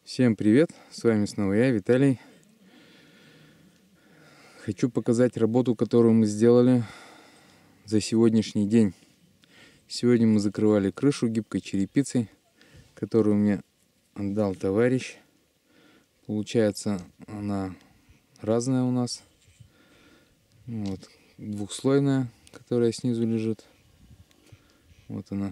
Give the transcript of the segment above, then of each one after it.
Всем привет! С вами снова я, Виталий. Хочу показать работу, которую мы сделали за сегодняшний день. Сегодня мы закрывали крышу гибкой черепицей, которую мне отдал товарищ. Получается, она разная у нас. Вот, двухслойная, которая снизу лежит. Вот она.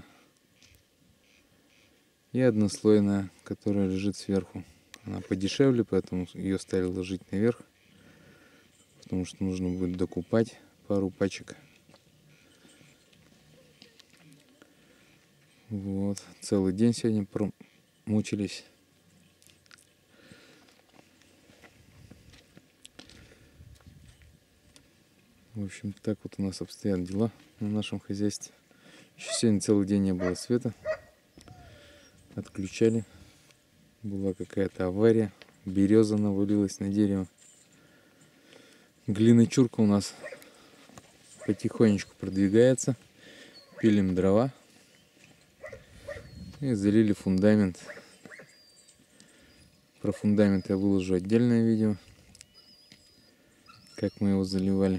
И однослойная, которая лежит сверху. Она подешевле, поэтому ее стали ложить наверх, потому что нужно будет докупать пару пачек. Вот, целый день сегодня мучились. В общем, так вот у нас обстоят дела на нашем хозяйстве. Еще сегодня целый день не было света. Отключали. Была какая-то авария. Береза навалилась на дерево. Глиночурка у нас потихонечку продвигается. Пилим дрова. И залили фундамент. Про фундамент я выложу отдельное видео. Как мы его заливали.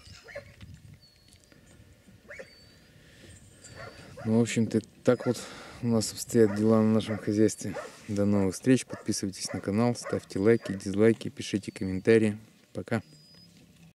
Ну, в общем-то, так вот у нас обстоят дела на нашем хозяйстве. До новых встреч. Подписывайтесь на канал, ставьте лайки, дизлайки, пишите комментарии. Пока.